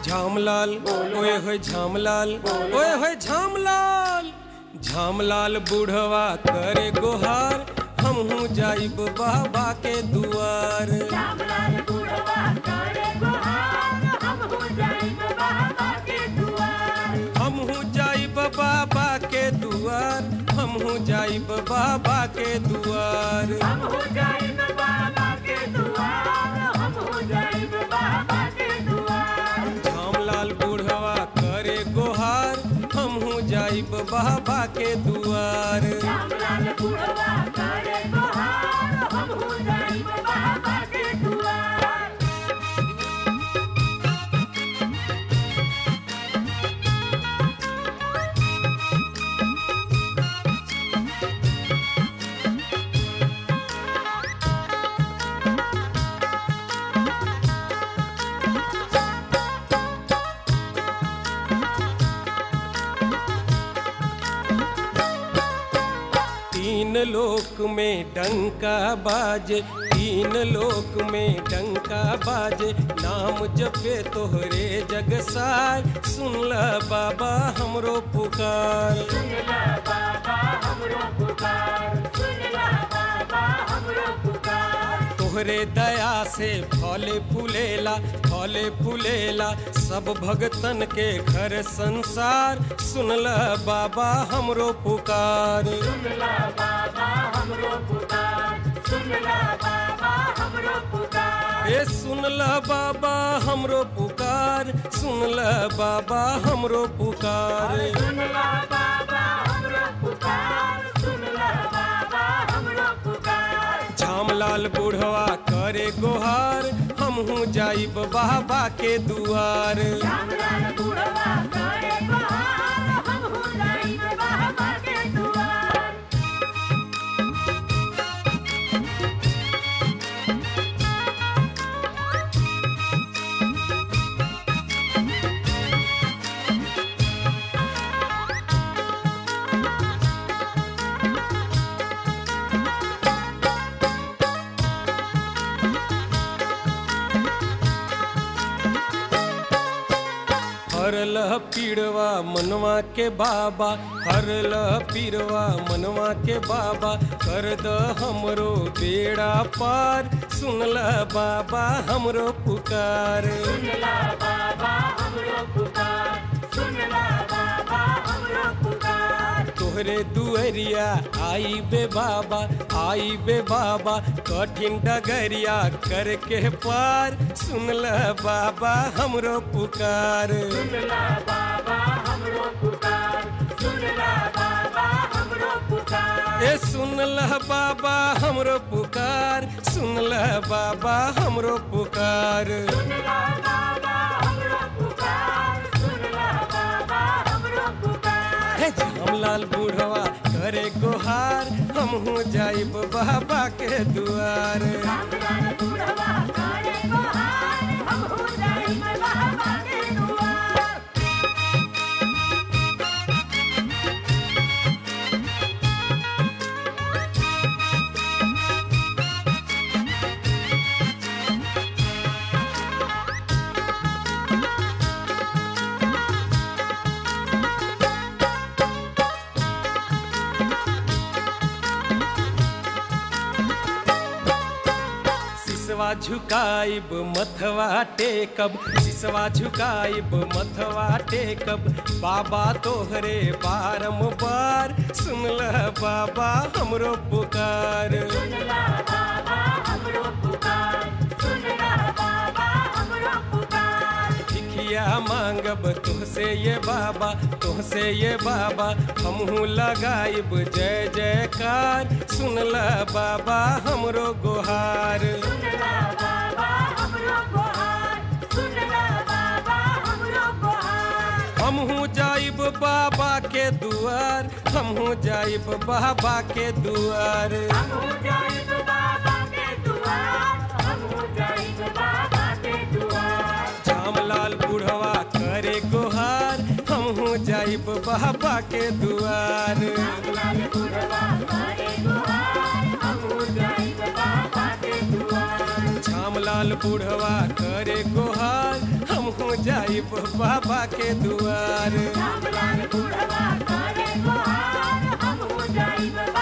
झामलाल ओए होए झामलाल ओए होए झामलाल। झामलाल बूढ़वा करे गोहार हमहू जाइब बाबा के दुआर। झामलाल बूढ़वा करे गोहार हमहू जाइब बाबा के दुआर। हमहू जाइब बाबा के दुआर। हमहू जाइब बाबा के दुआर। हमहू जाइब बाबा के दुआर। हमहू जाइब बाबा के दुआर। झामलाल बूढ़वा करे गोहार हमहू जाइब बाबा के दुआर। झामलाल बूढ़वा करे गोहार हमहू जाइब बाबा के दुआर। तीन लोक में डंका बाजे। तीन लोक में डंका बाजे। नाम जपे तोहरे जगसार। सुनला बाबा हमरो पुकार। सुनला बाबा हमरो पुकार। सुनला बाबा हमरो पुकार। तोहरे दया से फले फूलेला फले फूलेला सब भगतन के घर संसार। सुनला बाबा हमरो पुकार। सुनला बाबा हमरो पुकार। सुनला बाबा हमरो पुकार। ए सुनला बाबा हमरो पुकार। सुनला बाबा हमरो पुकार। सुनला बाबा हमरो पुकार। सुनला बाबा हमरो पुकार। झामलाल बूढ़वा करे गोहार हमहू जाइब बाबा के दुआर। झामलाल बूढ़वा करे गोहार हमहू जाइब बाबा के दुआर। हरल पीड़वा मनवा के बाबा। हरल पीड़वा मनवा के बाबा। कर द हमरो बेड़ा पार। सुनला बाबा हमरो पुकार। सुनला बाबा हमरो पुकार। सुनला बाबा हमरो पुकार। तोहरे दुअरिया आई बे बाबा। आई बे बाबा कठिन डगरिया करके पार। सुनला बाबा हमरो पुकार। सुनला बाबा हमरो पुकार। सुनला बाबा हमरो पुकार। ए सुनला बाबा हमरो पुकार। सुनला बाबा हमरो पुकार। सुनला बाबा हमरो पुकार। सुनला बाबा हमरो पुकार। हे झामलाल बूढ़वा करे गोहार हमहू जाइब बाबा के दुआर। झामलाल बूढ़वा करे गोहार हमहू जाइब बाबा के दुआर। सिसवा झुकाइब मथवा टेकब। सिसवा झुकाइब मथवा टेकब। बाबा तोहरे बारंबार। सुनला बाबा हमरो पुकार। सुनला बाबा हमरो पुकार। सुनला बाबा हमरो पुकार। भिखिया मांगब तुहसे ये बाबा। तुहसे ये बाबा हमहू लगाइब जय जयकार। सुनला बाबा हमरो गोहार। सुनला बाबा हमरो गोहार। सुनला बाबा हमरो गोहार। हमहू जाइब बाबा के दुआर। हमहू जाइब बाबा के दुआर। हमहू जाइब बाबा के दुआर। हमहू जाइब बाबा के दुआर। झामलाल बूढ़वा करे गोहार हमहू जाइब बाबा के दुआर। झामलाल बूढ़वा करे गोहार हमहू जाइब बाबा के दुआर। झामलाल बूढ़वा करे गोहार हमहू जाइब बाबा के दुआर। श्यामलाल बुढ़वा करे गुहार, हमहू जाइब